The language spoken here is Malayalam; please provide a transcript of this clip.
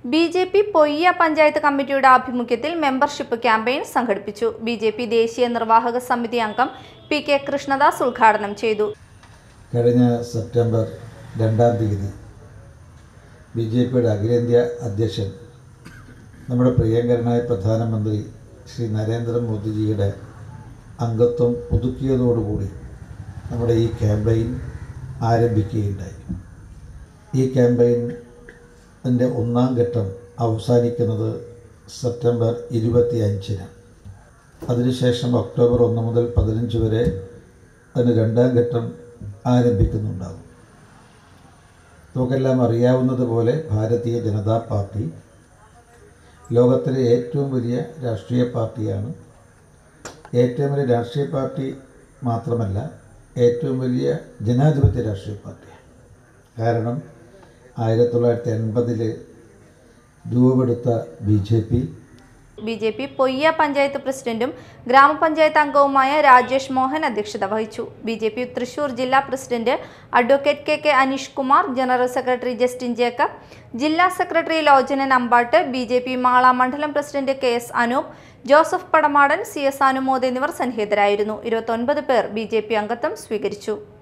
ബി.ജെ.പി. പൊയ്യ പഞ്ചായത്ത് കമ്മിറ്റിയുടെ ആഭിമുഖ്യത്തിൽ മെമ്പർഷിപ്പ് ക്യാമ്പയിൻ സംഘടിപ്പിച്ചു. ബി.ജെ.പി. ദേശീയ നിർവാഹക സമിതി അംഗം പി.കെ. കൃഷ്ണദാസ് ഉദ്ഘാടനം ചെയ്തു. കഴിഞ്ഞ സെപ്റ്റംബർ 2-ാം തീയതി ബി.ജെ.പിയുടെ അഖിലേന്ത്യാ അധ്യക്ഷൻ നമ്മുടെ പ്രിയങ്കരനായ പ്രധാനമന്ത്രി ശ്രീ നരേന്ദ്രമോദിജിയുടെ അംഗത്വം പുതുക്കിയതോടുകൂടി നമ്മുടെ ഈ ക്യാമ്പയിൻ ആരംഭിക്കുകയുണ്ടായി. ഈ ക്യാമ്പയിൻ്റെ 1-ാം ഘട്ടം അവസാനിക്കുന്നത് സെപ്റ്റംബർ 25-നാണ്. അതിനുശേഷം ഒക്ടോബർ 1 മുതൽ 15 വരെ അതിന് 2-ാം ഘട്ടം ആരംഭിക്കുന്നുണ്ടാകും. നമുക്കെല്ലാം അറിയാവുന്നതുപോലെ ഭാരതീയ ജനതാ പാർട്ടി ലോകത്തിലെ ഏറ്റവും വലിയ രാഷ്ട്രീയ പാർട്ടിയാണ്. ഏറ്റവും വലിയ രാഷ്ട്രീയ പാർട്ടി മാത്രമല്ല, ഏറ്റവും വലിയ ജനാധിപത്യ രാഷ്ട്രീയ പാർട്ടിയാണ്. കാരണം 1980 രൂപപ്പെടുത്ത ബി.ജെ.പി. പൊയ്യ പഞ്ചായത്ത് പ്രസിഡന്റും ഗ്രാമപഞ്ചായത്ത് അംഗവുമായ രാജേഷ് മോഹൻ അധ്യക്ഷത വഹിച്ചു. ബി.ജെ.പി. തൃശൂർ ജില്ലാ president advocate K. Aneesh Kumar, general secretary Justin Jacob, ജില്ലാ സെക്രട്ടറി ലോചനൻ അമ്പാട്ട്, ബി.ജെ.പി. മാള മണ്ഡലം president K S. Anoop, Joseph Padamadan, C S. Anumod എന്നിവർ സന്നിഹിതരായിരുന്നു. 29 പേർ ബി.ജെ.പി. അംഗത്വം സ്വീകരിച്ചു.